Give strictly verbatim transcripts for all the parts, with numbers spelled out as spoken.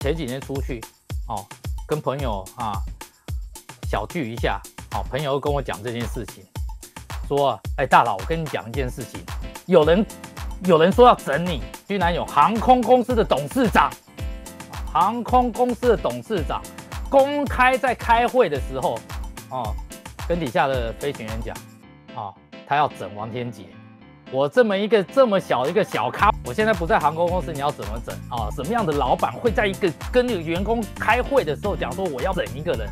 前几年出去，哦，跟朋友啊小聚一下，哦，朋友跟我讲这件事情，说，哎，大佬，我跟你讲一件事情，有人有人说要整你，居然有航空公司的董事长，航空公司的董事长公开在开会的时候，哦，跟底下的飞行员讲，哦，他要整王天杰。我这么一个这么小一个小咖，我现在不在航空公司，你要怎么整啊？什么样的老板会在一个跟那个员工开会的时候讲说我要整一个人？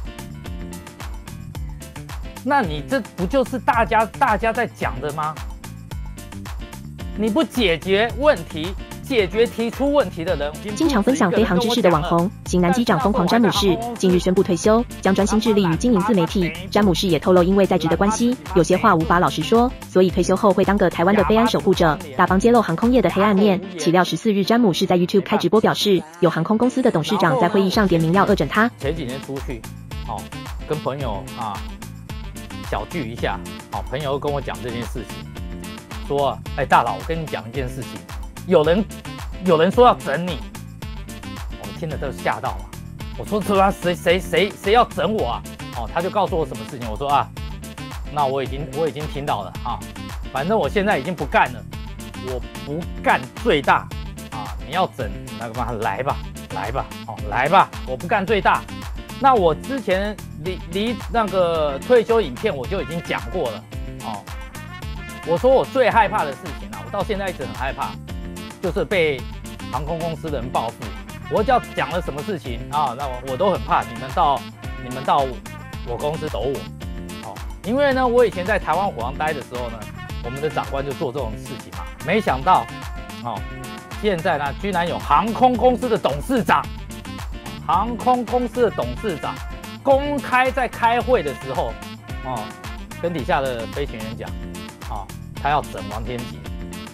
那你这不就是大家大家在讲的吗？你不解决问题，解决提出问题的人， 经常分享飞航知识的网红型男机长疯狂詹姆士，近日宣布退休，将专心致力于经营自媒体。詹姆士也透露，因为在职的关系，有些话无法老实说，所以退休后会当个台湾的飞安守护者，大方揭露航空业的黑暗面。岂料十四日，詹姆士在 YouTube 开直播表示，有航空公司的董事长在会议上点名要恶整他。 前几年出去，哦，跟朋友啊小聚一下，哦，朋友跟我讲这件事情，说，哎，大佬，我跟你讲一件事情，有人有人说要整你，我听了都吓到了。我说什么？谁谁谁谁要整我啊？哦，他就告诉我什么事情。我说啊，那我已经我已经听到了啊，反正我现在已经不干了，我不干最大啊！你要整那个嘛，来吧，来吧，哦，来吧，我不干最大。那我之前离离那个退休影片我就已经讲过了哦。我说我最害怕的事情啊，我到现在一直很害怕，就是被航空公司的人报复。我只要讲了什么事情啊，那我我都很怕你们到你们到我公司抖我，哦，因为呢，我以前在台湾虎航待的时候呢，我们的长官就做这种事情嘛，没想到，哦，现在呢，居然有航空公司的董事长，航空公司的董事长公开在开会的时候，哦，跟底下的飞行员讲，啊，他要整王天杰，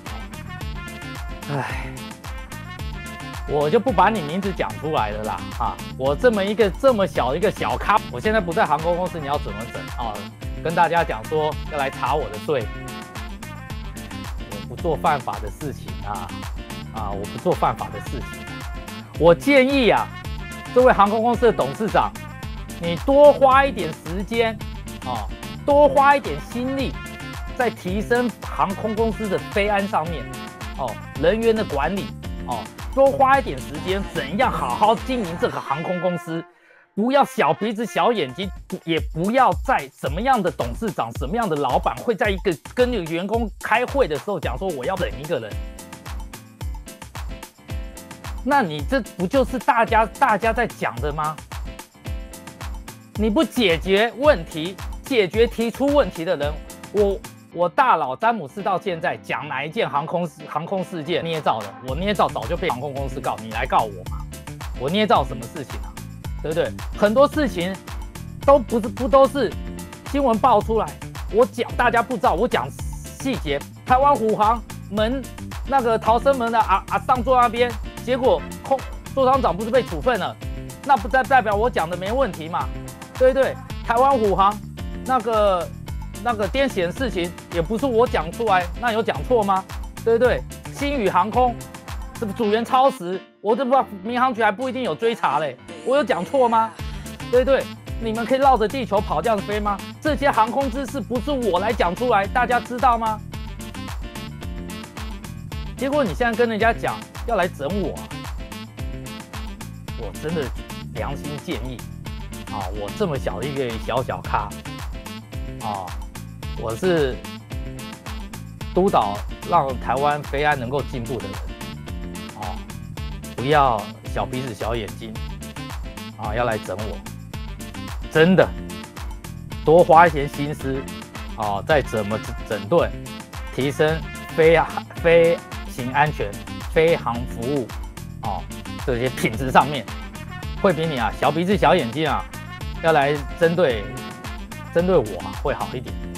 唉。我就不把你名字讲出来了啦，啊！我这么一个这么小一个小咖，我现在不在航空公司，你要怎么整啊？跟大家讲说要来查我的税，我不做犯法的事情啊，啊，我不做犯法的事情。我建议啊，这位航空公司的董事长，你多花一点时间啊，多花一点心力，在提升航空公司的飞安上面，哦，人员的管理，哦。多花一点时间，怎样好好经营这个航空公司？不要小鼻子小眼睛，也不要在什么样的董事长、什么样的老板会在一个跟那个员工开会的时候讲说我要整一个人。那你这不就是大家大家在讲的吗？你不解决问题，解决提出问题的人，我。我大佬詹姆士到现在讲哪一件航空航空事件捏造的？我捏造早就被航空公司告，你来告我嘛？我捏造什么事情啊？对不对？很多事情都不是不都是新闻爆出来，我讲大家不知道，我讲细节。台湾虎航门那个逃生门的啊啊上座那边，结果空座舱长不是被处分了？那不代代表我讲的没问题嘛？对不对？台湾虎航那个。那个颠簸的事情也不是我讲出来，那有讲错吗？对不对？星宇航空这个组员超时，我这不知道民航局还不一定有追查嘞，我有讲错吗？对不对？你们可以绕着地球跑这样飞吗？这些航空知识不是我来讲出来，大家知道吗？结果你现在跟人家讲要来整我、啊，我真的良心建议啊，我这么小的一个小小咖啊。我是督导让台湾飞安能够进步的人，哦，不要小鼻子小眼睛，啊，要来整我，真的，多花一些心思，啊，在怎么整顿、提升飞飞行安全、飞航服务，哦，这些品质上面，会比你啊小鼻子小眼睛啊，要来针对针对我啊会好一点。